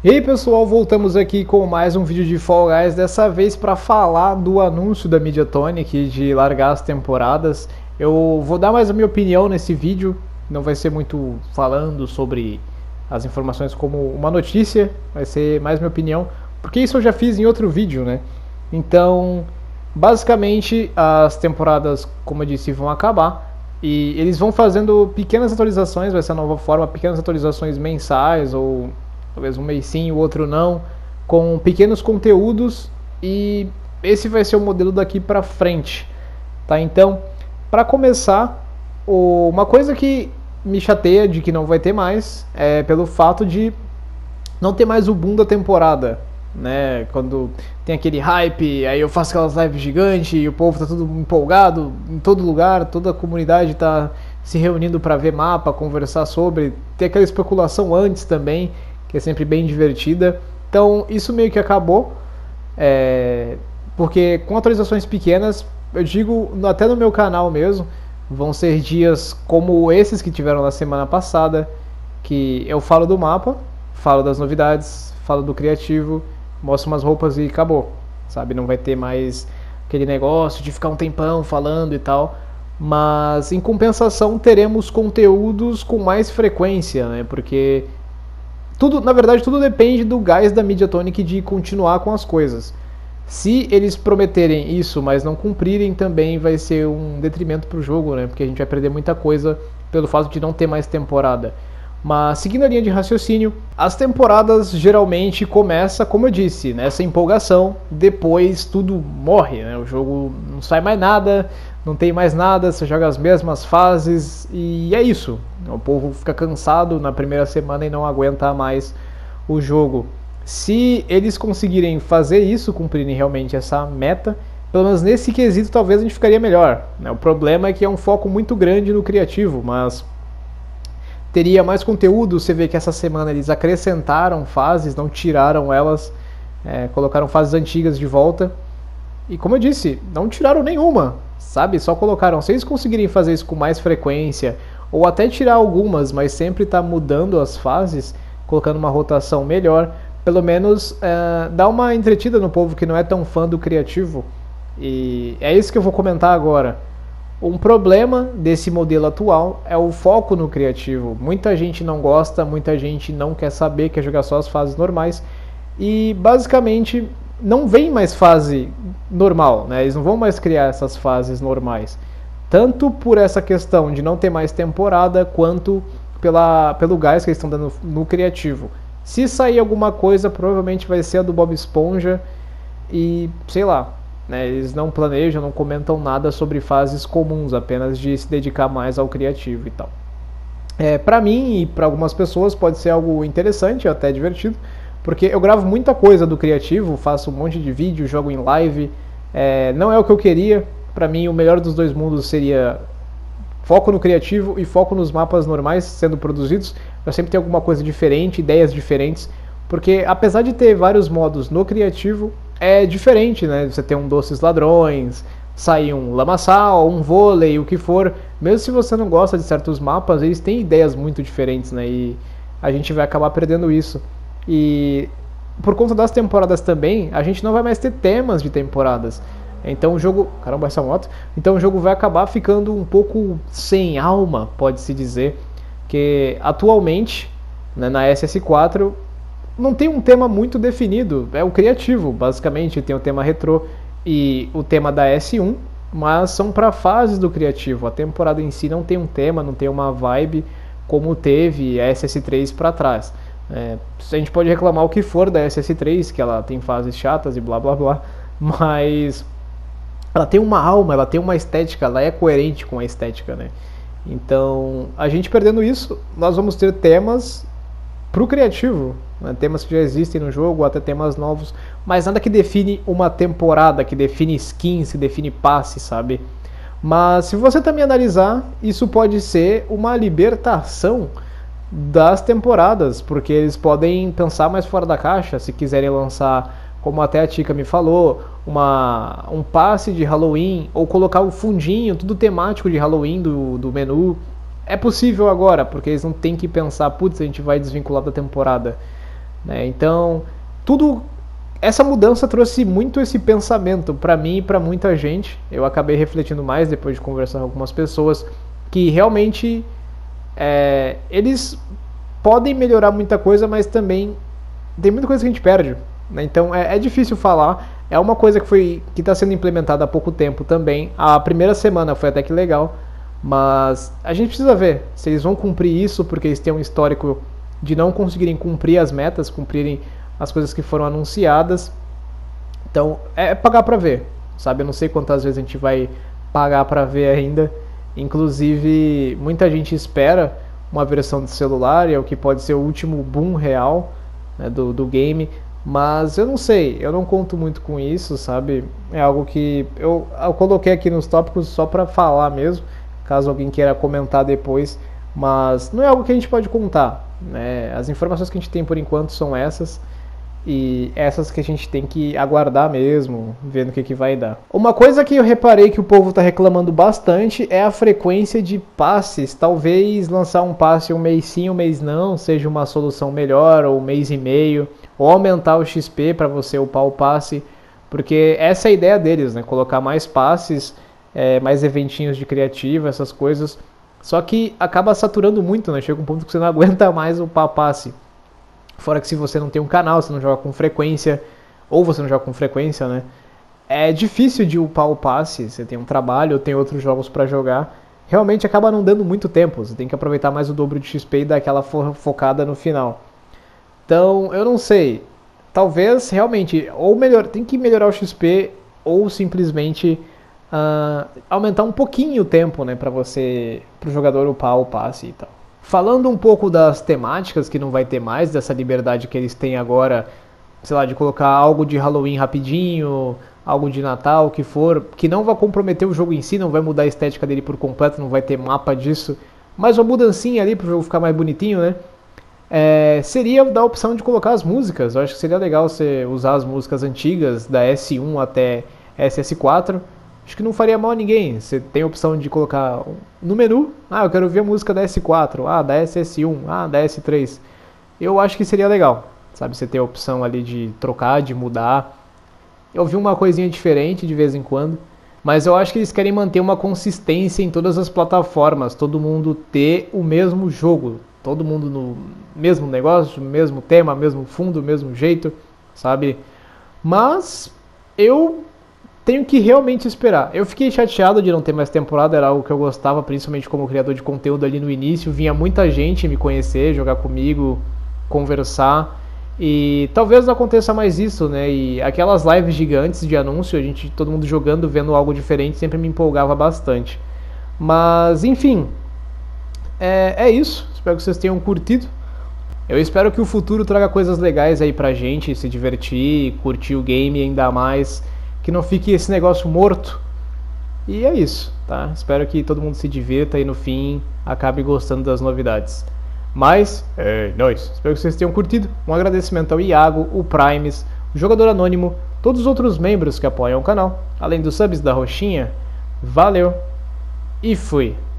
E aí pessoal, voltamos aqui com mais um vídeo de Fall Guys, dessa vez para falar do anúncio da Mediatonic de largar as temporadas. Eu vou dar mais a minha opinião nesse vídeo, não vai ser muito falando sobre as informações como uma notícia, vai ser mais minha opinião, porque isso eu já fiz em outro vídeo, né? Então, basicamente as temporadas, como eu disse, vão acabar e eles vão fazendo pequenas atualizações, vai ser a nova forma, pequenas atualizações mensais ou talvez um mês sim, o outro não, com pequenos conteúdos, e esse vai ser o modelo daqui para frente, tá? Então, para começar, uma coisa que me chateia de que não vai ter mais é pelo fato de não ter mais o boom da temporada, né? Quando tem aquele hype, aí eu faço aquelas lives gigantes e o povo tá tudo empolgado em todo lugar, toda a comunidade tá se reunindo para ver mapa, conversar sobre, ter aquela especulação antes também, que é sempre bem divertida. Então isso meio que acabou, porque com atualizações pequenas, eu digo até no meu canal mesmo, vão ser dias como esses que tiveram na semana passada, que eu falo do mapa, falo das novidades, falo do criativo, mostro umas roupas e acabou, sabe? Não vai ter mais aquele negócio de ficar um tempão falando e tal, mas em compensação teremos conteúdos com mais frequência, né? Porque tudo, na verdade, tudo depende do gás da Mediatonic de continuar com as coisas. Se eles prometerem isso, mas não cumprirem, também vai ser um detrimento para o jogo, né? Porque a gente vai perder muita coisa pelo fato de não ter mais temporada. Mas, seguindo a linha de raciocínio, as temporadas geralmente começam, como eu disse, nessa empolgação, depois tudo morre, né? O jogo não sai mais nada, não tem mais nada, você joga as mesmas fases e é isso. O povo fica cansado na primeira semana e não aguenta mais o jogo. Se eles conseguirem fazer isso, cumprirem realmente essa meta, pelo menos nesse quesito talvez a gente ficaria melhor, né? O problema é que é um foco muito grande no criativo, mas teria mais conteúdo. Você vê que essa semana eles acrescentaram fases, não tiraram elas, colocaram fases antigas de volta. E como eu disse, não tiraram nenhuma, sabe? Só colocaram. Se eles conseguirem fazer isso com mais frequência, ou até tirar algumas, mas sempre tá mudando as fases, colocando uma rotação melhor, pelo menos dá uma entretida no povo que não é tão fã do criativo. E é isso que eu vou comentar agora. Um problema desse modelo atual é o foco no criativo. Muita gente não gosta, muita gente não quer saber, quer jogar só as fases normais. E basicamente não vem mais fase normal, né? Eles não vão mais criar essas fases normais. Tanto por essa questão de não ter mais temporada, quanto pelo gás que eles estão dando no criativo. Se sair alguma coisa, provavelmente vai ser a do Bob Esponja e sei lá, né? Eles não planejam, não comentam nada sobre fases comuns, apenas de se dedicar mais ao criativo e tal. Pra mim e pra algumas pessoas pode ser algo interessante, até divertido, porque eu gravo muita coisa do criativo, faço um monte de vídeo, jogo em live, não é o que eu queria. Pra mim o melhor dos dois mundos seria foco no criativo e foco nos mapas normais sendo produzidos. Eu sempre tenho alguma coisa diferente, ideias diferentes, porque apesar de ter vários modos no criativo, é diferente, né? Você tem um Doces Ladrões, sai um lamaçal, um vôlei, o que for. Mesmo se você não gosta de certos mapas, eles têm ideias muito diferentes, né? E a gente vai acabar perdendo isso. E por conta das temporadas também, a gente não vai mais ter temas de temporadas. Então o jogo... Caramba, essa moto. Então o jogo vai acabar ficando um pouco sem alma, pode-se dizer. Que atualmente, né, na SS4, não tem um tema muito definido. É o criativo, basicamente. Tem o tema retrô e o tema da S1, mas são para fases do criativo. A temporada em si não tem um tema, não tem uma vibe como teve a SS3 para trás. A gente pode reclamar o que for da SS3, que ela tem fases chatas e blá blá blá, mas ela tem uma alma, ela tem uma estética, ela é coerente com a estética, né? Então, a gente perdendo isso, nós vamos ter temas pro criativo, né? Temas que já existem no jogo, até temas novos, mas nada que define uma temporada, que define skins, que define passe, sabe? Mas se você também analisar, isso pode ser uma libertação das temporadas, porque eles podem pensar mais fora da caixa, se quiserem lançar, como até a Tika me falou, um passe de Halloween, ou colocar o fundinho, tudo temático de Halloween do menu. É possível agora, porque eles não têm que pensar, putz, a gente vai desvincular da temporada. né? Então, essa mudança trouxe muito esse pensamento para mim e para muita gente. Eu acabei refletindo mais depois de conversar com algumas pessoas que realmente eles podem melhorar muita coisa, mas também tem muita coisa que a gente perde, né? Então é difícil falar. É uma coisa que está sendo implementada há pouco tempo também. A primeira semana foi até que legal, mas a gente precisa ver se eles vão cumprir isso, porque eles têm um histórico de não conseguirem cumprir as metas, cumprirem as coisas que foram anunciadas. Então é pagar para ver, sabe? Eu não sei quantas vezes a gente vai pagar para ver ainda. Inclusive muita gente espera uma versão de celular, e é o que pode ser o último boom real, né, do game. Mas eu não sei, eu não conto muito com isso, sabe? É algo que eu coloquei aqui nos tópicos só pra falar mesmo, caso alguém queira comentar depois. Mas não é algo que a gente pode contar, né? As informações que a gente tem por enquanto são essas. E essas que a gente tem que aguardar mesmo, vendo o que vai dar. Uma coisa que eu reparei que o povo está reclamando bastante é a frequência de passes. Talvez lançar um passe um mês sim, um mês não, seja uma solução melhor, ou um mês e meio, ou aumentar o XP para você upar o passe, porque essa é a ideia deles, né? Colocar mais passes, mais eventinhos de criativa, essas coisas. Só que acaba saturando muito, né? Chega um ponto que você não aguenta mais upar passe. Fora que se você não tem um canal, você não joga com frequência, ou você não joga com frequência, né? É difícil de upar o passe, você tem um trabalho ou tem outros jogos para jogar. Realmente acaba não dando muito tempo, você tem que aproveitar mais o dobro de XP e dar aquela focada no final. Então, eu não sei, talvez realmente, ou tem que melhorar o XP, ou simplesmente aumentar um pouquinho o tempo, né, para o jogador upar o passe e tal. Falando um pouco das temáticas, que não vai ter mais, dessa liberdade que eles têm agora, sei lá, de colocar algo de Halloween rapidinho, algo de Natal, o que for, que não vai comprometer o jogo em si, não vai mudar a estética dele por completo, não vai ter mapa disso, mas uma mudancinha ali para o jogo ficar mais bonitinho, né? Seria dar a opção de colocar as músicas. Eu acho que seria legal você usar as músicas antigas, da S1 até SS4. Acho que não faria mal a ninguém. Você tem a opção de colocar no menu, eu quero ouvir a música da S4, da SS1, da S3. Eu acho que seria legal, sabe? Você ter a opção ali de trocar, de mudar. Eu vi uma coisinha diferente de vez em quando, mas eu acho que eles querem manter uma consistência em todas as plataformas, todo mundo ter o mesmo jogo, todo mundo no mesmo negócio, mesmo tema, mesmo fundo, mesmo jeito, sabe? Mas eu tenho que realmente esperar. Eu fiquei chateado de não ter mais temporada, era algo que eu gostava, principalmente como criador de conteúdo ali no início. Vinha muita gente me conhecer, jogar comigo, conversar. E talvez não aconteça mais isso, né? E aquelas lives gigantes de anúncio, todo mundo jogando, vendo algo diferente, sempre me empolgava bastante. Mas, enfim, é isso. Espero que vocês tenham curtido. Eu espero que o futuro traga coisas legais aí pra gente, se divertir, curtir o game ainda mais. Que não fique esse negócio morto. E é isso, tá? Espero que todo mundo se divirta e no fim acabe gostando das novidades. Mas, nóis. Espero que vocês tenham curtido. Um agradecimento ao Iago, o Primes, o Jogador Anônimo, todos os outros membros que apoiam o canal, além dos subs da roxinha. Valeu e fui!